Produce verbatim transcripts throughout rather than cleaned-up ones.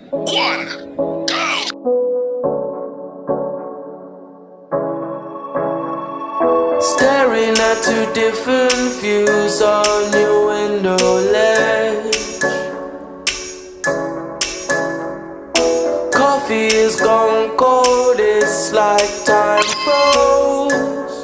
one, go! Staring at two different views on your window ledge. Coffee is gone cold, it's like time froze.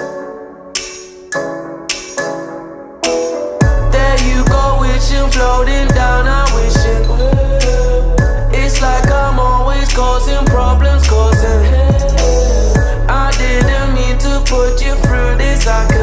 There you go, wishing, floating down, I'm wishing. It's like I'm always causing problems, causing. I didn't mean to put you through this, I